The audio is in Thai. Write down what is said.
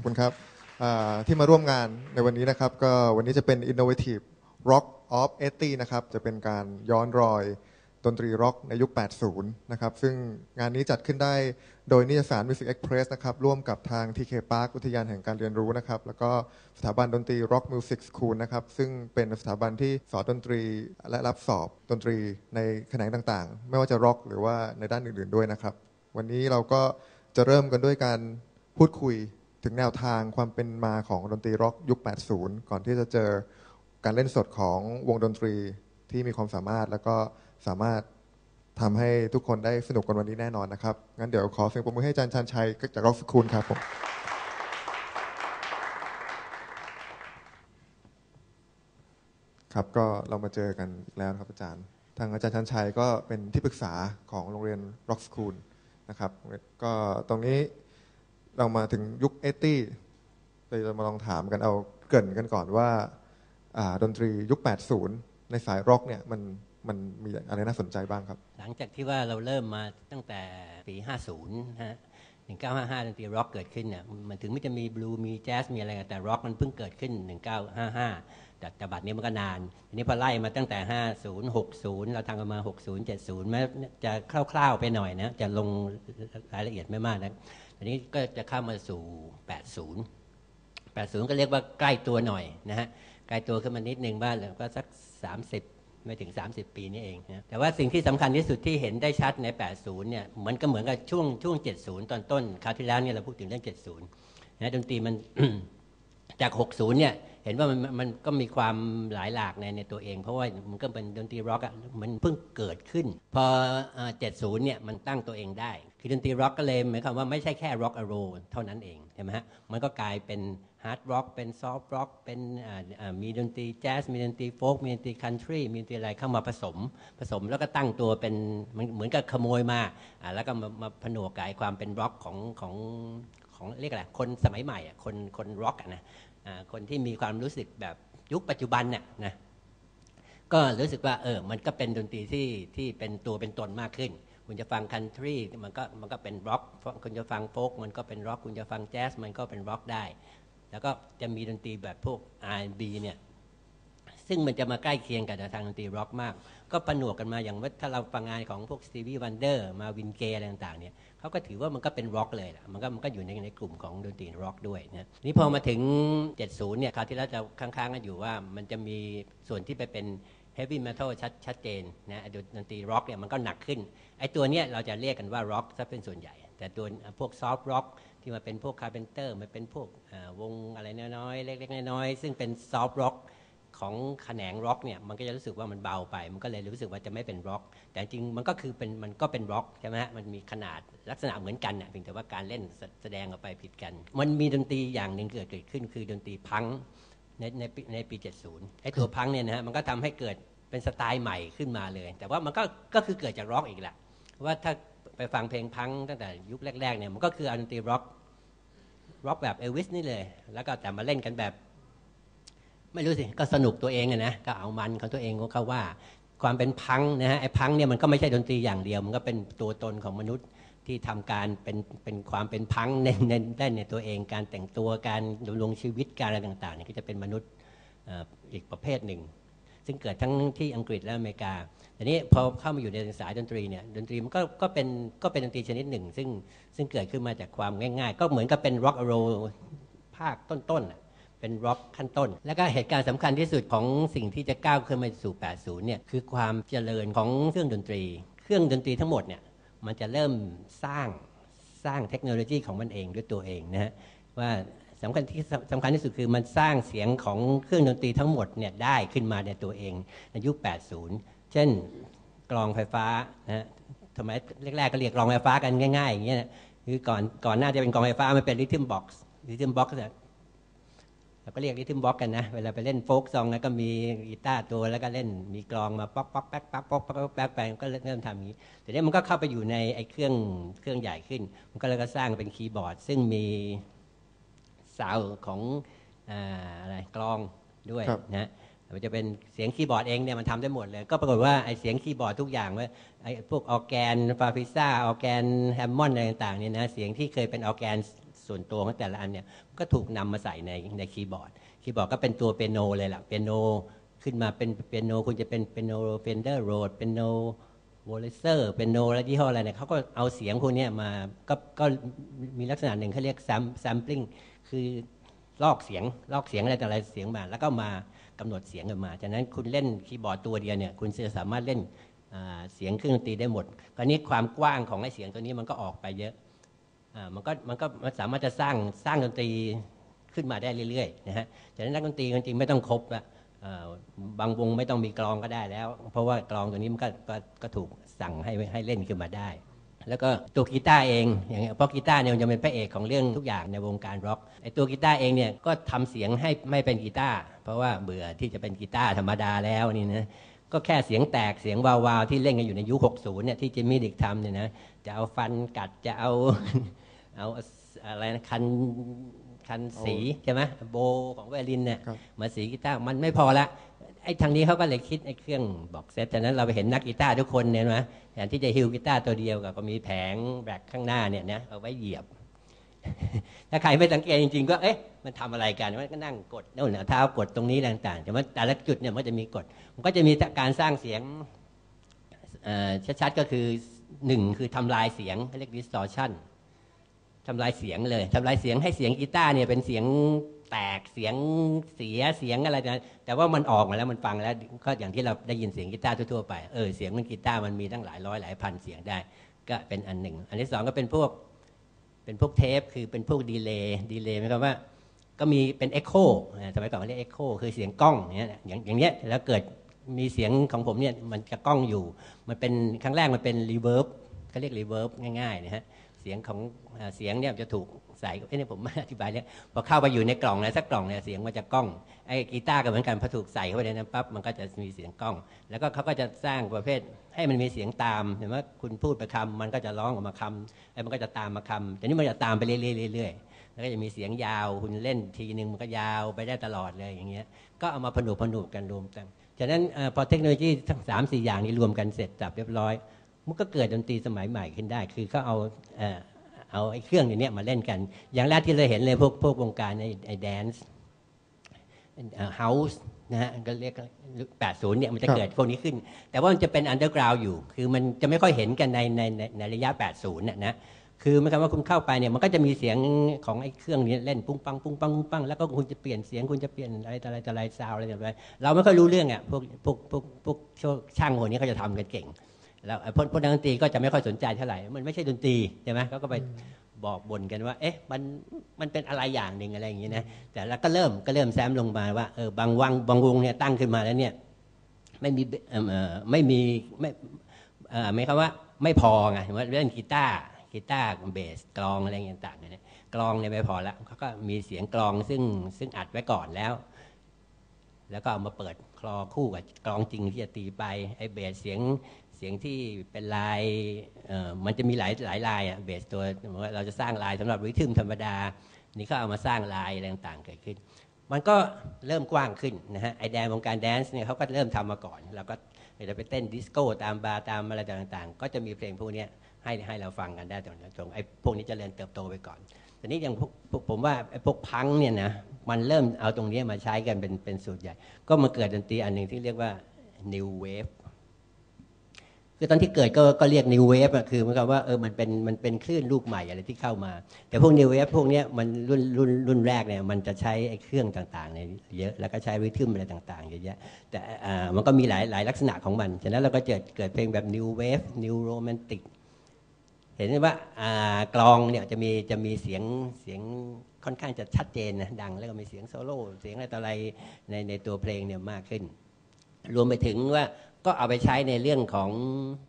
คุณครับที่มาร่วมงานในวันนี้นะครับก็วันนี้จะเป็น Innovative Rock of 80 นะครับจะเป็นการย้อนรอยดนตรีร็อกในยุค 80 นะครับซึ่งงานนี้จัดขึ้นได้โดยนิตยสาร Music Express นะครับร่วมกับทาง TK Park อุทยานแห่งการเรียนรู้นะครับแล้วก็สถาบันดนตรี Rock Music School นะครับซึ่งเป็นสถาบันที่สอนดนตรีและรับสอบดนตรีในแขนงต่างๆไม่ว่าจะร็อกหรือว่าในด้านอื่นๆด้วยนะครับวันนี้เราก็จะเริ่มกันด้วยการพูดคุยถึงแนวทางความเป็นมาของดนตรีร็อกยุค 80 ก่อนที่จะเจอการเล่นสดของวงดนตรีที่มีความสามารถแล้วก็สามารถทำให้ทุกคนได้สนุกกันวันนี้แน่นอนนะครับงั้นเดี๋ยวขอเสียงปรบมือให้อาจารย์ชันชัยจากร็อกสคูลครับผมครับก็เรามาเจอกันแล้วนะครับอาจารย์ทางอาจารย์ชันชัยก็เป็นที่ปรึกษาของโรงเรียนร็อกสคูลนะครับก็ตรงนี้เรามาถึงยุค 80เราจะมาลองถามกันเอาเกริ่นกันก่อนว่าดนตรียุค 80 ในสายร็อกเนี่ยมันมีอะไรน่าสนใจบ้างครับหลังจากที่ว่าเราเริ่มมาตั้งแต่ปี 50 ฮะ 1955 ดนตรีร็อกเกิดขึ้นเนี่ยมันถึงไม่จะมีบลูมีแจ๊สมีอะไรแต่ร็อกมันเพิ่งเกิดขึ้น 1955 แต่บัดนี้มันก็นานทีนี้พอไล่มาตั้งแต่ 50 60 เราทำกันมา 60 70 แม้จะคร่าวๆไปหน่อยนะจะลงรายละเอียดไม่มากนะทีนี้ก็จะเข้ามาสู่ 80 ก็เรียกว่าใกล้ตัวหน่อยนะฮะใกล้ตัวขึ้นมานิดนึงบ้างแล้วก็สัก 30ไม่ถึง30 ปีนี่เองนะแต่ว่าสิ่งที่สำคัญที่สุดที่เห็นได้ชัดใน 80 เนี่ยมันก็เหมือนกับช่วง 70 ตอนต้นคราวที่แล้วเนี่ยเราพูดถึงเรื่อง 70 นะดนตรีมัน จาก 60 เนี่ยเห็นว่ามันก็มีความหลายหลากในตัวเองเพราะว่ามันก็เป็นดนตรีร็อกอ่ะมันเพิ่งเกิดขึ้นพอ 70 เนี่ยมันตั้งตัวเองได้คือดนตรีร็อกก็เลยหมายความว่าไม่ใช่แค่ร็อกอโรเท่านั้นเองใช่ไหมฮะมันก็กลายเป็นฮาร์ดร็อกเป็นซอฟต์ร็อกเป็นมีดนตรีแจ๊สมีดนตรีโฟล์กมีดนตรีคันทรีมีดนตรีอะไรเข้ามาผสมแล้วก็ตั้งตัวเป็นเหมือนกับขโมยมาแล้วก็มาผนวกกับความเป็นร็อกของเรียกอะไรคนสมัยใหม่อ่ะคนร็อกอ่ะนะคนที่มีความรู้สึกแบบยุคปัจจุบันเนี่ยนะก็รู้สึกว่ามันก็เป็นดนตรีที่เป็นตัวเป็นตนมากขึ้นคุณจะฟังคันทรีมันก็เป็นร็อกคุณจะฟังโฟล์กมันก็เป็นร็อกคุณจะฟังแจ๊สมันก็เป็นร็อกได้แล้วก็จะมีดนตรีแบบพวก R&B เนี่ยซึ่งมันจะมาใกล้เคียงกับทางดนตรีร็อกมากก็ผนวกกันมาอย่างว่าถ้าเราฟังงานของพวกสตีวีวันเดอร์มาวินเกย์อะไรต่างๆเนี่ยเขาก็ถือว่ามันก็เป็นร็อกเลยล่ะมันก็อยู่ในกลุ่มของดนตรีร็อกด้วยนะนี่พอมาถึง 70 เนี่ยคราวที่แล้วจะค้างๆกันอยู่ว่ามันจะมีส่วนที่ไปเป็นเฮฟวี่เมทัลชัดเจนนะดนตรีร็อกเนี่ยมันก็หนักขึ้นไอ้ตัวเนี้ยเราจะเรียกกันว่าร็อกซะเป็นส่วนใหญ่แต่ตัวพวกซอฟต์ร็อกที่มาเป็นพวกคาร์เพนเตอร์มันเป็นพวกวงอะไรน้อยๆเล็กๆน้อยๆซึ่งเป็นซอฟต์ร็อกของแขนงร็อกเนี่ยมันก็จะรู้สึกว่ามันเบาไปมันก็เลยรู้สึกว่าจะไม่เป็นร็อกแต่จริงมันก็คือมันก็เป็นร็อกใช่ไหมฮะมันมีขนาดลักษณะเหมือนกันเพียงแต่ว่าการเล่นแสดงออกไปผิดกันมันมีดนตรีอย่างหนึ่งเกิดขึ้นคือดนตรีพังในปี 70 ไอ้ตัวพังเนี่ยนะฮะมันก็ทำให้เกิดเป็นสไตล์ใหม่ขึ้นมาเลยแต่ว่ามันก็คือเกิดจากร็อกอีกแหละว่าถ้าไปฟังเพลงพังตั้งแต่ยุคแรกๆเนี่ยมันก็คือดนตรีร็อกแบบเอลวิสนี่เลยแล้วก็แต่มาเล่นกันแบบไม่รู้สิก็สนุกตัวเองนะก็เอามันของตัวเองก็เขาว่าความเป็นพังนะฮะไอ้พังเนี่ยมันก็ไม่ใช่ดนตรีอย่างเดียวมันก็เป็นตัวตนของมนุษย์ที่ทำการเป็นความเป็นพังได้ในตัวเองการแต่งตัวการดำรงชีวิตการอะไรต่างๆเนี่ยก็จะเป็นมนุษย์อีกประเภทหนึ่งซึ่งเกิดทั้งที่อังกฤษและอเมริกาแต่นี้พอเข้ามาอยู่ในสายดนตรีเนี่ยดนตรีมันก็เป็นดนตรีชนิดหนึ่งซึ่งเกิดขึ้นมาจากความง่ายๆก็เหมือนกับเป็นร็อกโรภาคต้นๆเป็นร็อกขั้นต้นแล้วก็เหตุการณ์สำคัญที่สุดของสิ่งที่จะก้าวขึ้นมาสู่ 80 เนี่ยคือความเจริญของเครื่องดนตรีทั้งหมดเนี่ยมันจะเริ่มสร้างเทคโนโลยีของมันเองด้วยตัวเองนะฮะว่าสำคัญที่สุดคือมันสร้างเสียงของเครื่องดนตรีทั้งหมดเนี่ยได้ขึ้นมาในตัวเองในยุค 80 เช่นกลองไฟฟ้านะทำไมแรกๆก็เรียกกลองไฟฟ้ากันง่ายๆอย่างเงี้ยคือก่อนหน้าจะเป็นกลองไฟฟ้ามันเป็นริทึมบ็อกซ์เนี่ยเราก็เรียกริทึมบ็อกซ์กันนะเวลาไปเล่นโฟล์กซองแล้วก็มีกีตาร์ตัวแล้วก็เล่นมีกลองมาป๊อกป๊อกแป๊กป๊อกป๊อกป๊อกแป๊กไปก็เริ่มทำอย่างนี้แต่นี้มันก็เข้าไปอยู่ในไอ้เครื่องใหญ่ขึ้นมันก็เลยก็สร้างเป็นคีย์บอร์ดซึ่งมีซาวด์ของอะไรกลองด้วยนะมันจะเป็นเสียงคีย์บอร์ดเองเนี่ยมันทำได้หมดเลยก็ปรากฏว่าไอ้เสียงคีย์บอร์ดทุกอย่างว่าไอ้พวกออร์แกนฟาฟิซ่าออร์แกนแฮมมอนด์อะไรต่างๆเนี่ยนะเสียงที่เคยเป็นออร์แกนส่วนตัวของแต่ละอันเนี่ยก็ถูกนำมาใส่ในคีย์บอร์ดก็เป็นตัวเปียโนเลยล่ะเปียโนขึ้นมาเป็นเปียโนคุณจะเป็นเปียโนเฟนเดอร์โรดเปียโนโวเลเซอร์เปียโนอะไรที่ห้ออะไรเนี่ยเขาก็เอาเสียงพวกนี้มาก็มีลักษณะหนึ่งเขาเรียกsampling คือลอกเสียงอะไรแต่อะไรเสียงมาแล้วก็มากำหนดเสียงกันมาจากนั้นคุณเล่นคีย์บอร์ดตัวเดียวเนี่ยคุณจะสามารถเล่นเสียงเครื่องดนตรีได้หมดคราวนี้ความกว้างของไอ้เสียงตัวนี้มันก็ออกไปเยอะมันสามารถจะสร้างดนตรีขึ้นมาได้เรื่อยๆนะฮะจากนั้นนักดนตรีจริงๆไม่ต้องครบละบางวงไม่ต้องมีกลองก็ได้แล้วเพราะว่ากลองตัวนี้มันก็ถูกสั่งให้เล่นขึ้นมาได้แล้วก็ตัวกีตาร์เองอย่างเงี้ยเพราะกีตาร์เนี่ยมันจะเป็นพระเอกของเรื่องทุกอย่างในวงการร็อกไอ้ตัวกีตาร์เองเนี่ยก็ทำเสียงให้ไม่เป็นกีตาร์เพราะว่าเบื่อที่จะเป็นกีตาร์ธรรมดาแล้วนี่นะก็แค่เสียงแตกเสียงวาวๆที่เล่นกันอยู่ในยุค60เนี่ยที่จิมมี่ดิกทำเนี่ยนะจะเอาฟันกัดจะเอาอะไรนะคันสีใช่ไหมโบของไวโอลินเนี่ยมาสีกีตาร์มันไม่พอละไอ้ทางนี้เขาก็เลยคิดไอ้เครื่องบอกเซตฉะนั้นเราไปเห็นนักกีตาร์ทุกคนเนี่ยนะแทนที่จะฮิลกีตาร์ตัวเดียวก็มีแผงแบกข้างหน้าเนี่ยนะเอาไว้เหยียบถ้าใครไม่สังเกตจริงๆก็เอ๊ะมันทำอะไรกันมันก็นั่งกดโน่นเท้ากดตรงนี้ต่างๆแต่ว่าแต่ละจุดเนี่ยมันก็จะมีกดมันก็จะมีการสร้างเสียงชัดๆก็คือ1คือทำลายเสียงเรียก distortion ทำลายเสียงเลยทำลายเสียงให้เสียงกีตาร์เนี่ยเป็นเสียงแตกเสียงเสียเสียงอะไรนะแต่ว่ามันออกมาแล้วมันฟังแล้วก็อย่างที่เราได้ยินเสียงกีตาร์ทั่วๆไปเสียงมันกีตาร์มันมีตั้งหลายร้อยหลายพันเสียงได้ก็เป็นอันหนึ่งอันที่2ก็เป็นพวกเทปคือเป็นพวกดีเลย์หมายความว่าก็มีเป็นเอ็กโคสมัยก่อนเรียกเอ็กโคคือเสียงกล้องอย่างเนี้ยแล้วเกิดมีเสียงของผมเนี่ยมันจะกล้องอยู่มันเป็นครั้งแรกมันเป็นรีเวิร์บเขาเรียกรีเวิร์บง่ายๆนะฮะเสียงของเสียงเนี่ยจะถูกใส่เนี่ยผมไม่อธิบายเนี่ยพอเข้าไปอยู่ในกล่องนะสักกล่องเนี่ยเสียงมันจะก้องไอ้กีตาร์ก็เหมือนกันพอถูกใส่เข้าไปในนั้นปั๊บมันก็จะมีเสียงก้องแล้วก็เขาก็จะสร้างประเภทให้มันมีเสียงตามเห็นไหมคุณพูดไปคำมันก็จะร้องออกมาคำไอ้มันก็จะตามมาคำแต่นี่มันจะตามไปเรื่อยๆแล้วก็จะมีเสียงยาวคุณเล่นทีนึงมันก็ยาวไปได้ตลอดเลยอย่างเงี้ยก็เอามาผนวกกันรวมกันฉะนั้นพอเทคโนโลยีทั้ง3-4 อย่างนี้รวมกันเสร็จสับเรียบร้อยมันก็เกิดดนตรีสมัยใหม่ขึ้นได้คือเขาเอาไอ้เครื่องอย่างนี้มาเล่นกันอย่างแรกที่เราเห็นเลยพวกวงการไอ้แดนซ์เฮาส์นะฮะก็เรียก80เนี่ยมันจะเกิดพวกนี้ขึ้นแต่ว่ามันจะเป็นอันเดอร์กราวด์อยู่คือมันจะไม่ค่อยเห็นกันในระยะ80นะคือหมายความว่าคุณเข้าไปเนี่ยมันก็จะมีเสียงของไอ้เครื่องนี้เล่นปุ้งปังปุ้งปังปุ้งปังแล้วก็คุณจะเปลี่ยนเสียงคุณจะเปลี่ยนอะไรซาวอะไรต่างๆเราไม่ค่อยรู้เรื่องอ่ะพวกช่างคนนี้เขาจะทำกันเก่งแล้วพวกนักดนตรีก็จะไม่ค่อยสนใจเท่าไหร่มันไม่ใช่ดนตรีใช่ไหมเขาก็ไปบอกบ่นกันว่าเอ๊ะมันเป็นอะไรอย่างหนึ่งอะไรอย่างนี้นะแต่แล้วก็เริ่มแซมลงมาว่าบางวงเนี่ยตั้งขึ้นมาแล้วเนี่ยไม่คำว่าไม่พอไงว่าเล่นกีตาร์เบสกลองอะไรต่างๆเนี่ยกลองเนี่ยไม่พอแล้วเขาก็มีเสียงกลองซึ่งอัดไว้ก่อนแล้วก็เอามาเปิดคลอคู่กับกลองจริงที่จะตีไปไอ้เบสเสียงที่เป็นลายมันจะมีหลายลายอ่ะเบสตัวเราจะสร้างลายสำหรับริทึมธรรมดานี่ก็เอามาสร้างลายอะไรต่างๆเกิดขึ้นมันก็เริ่มกว้างขึ้นนะฮะไอแดนวงการแดนซ์เนี่ยเขาก็เริ่มทำมาก่อนแล้วก็จะไปเต้นดิสโก้ตามบาร์ตามอะไรต่างๆก็จะมีเพลงพวกนี้ให้เราฟังกันได้ตรงไอ้พวกนี้จะเริ่มเติบโตไปก่อนแต่นี้อย่างผมว่าไอ้พวกพังเนี่ยนะมันเริ่มเอาตรงนี้มาใช้กันเป็นสูตรใหญ่ก็มาเกิดดนตรีอันหนึ่งที่เรียกว่า New Waveคือตอนที่เกิดก็เรียก New Wave อ่ะคือเหมือนกับว่ามันเป็นคลื่นลูกใหม่อะไรที่เข้ามาแต่พวก New Wave พวกนี้มันรุ่นแรกเนี่ยมันจะใช้ไอ้เครื่องต่างๆเนี่ยเยอะแล้วก็ใช้ริทึมอะไรต่างๆเยอะแยะแต่มันก็มีหลายลักษณะของมันฉะนั้นเราก็เกิดเพลงแบบ New Wave New Romantic เห็นไหมว่ากลองเนี่ยจะมีเสียงค่อนข้างจะชัดเจนนะดังแล้วก็มีเสียงโซโล่เสียงอะไรต่ออะไรในตัวเพลงเนี่ยมากขึ้นรวมไปถึงว่าก็เอาไปใช้ในเรื่องของ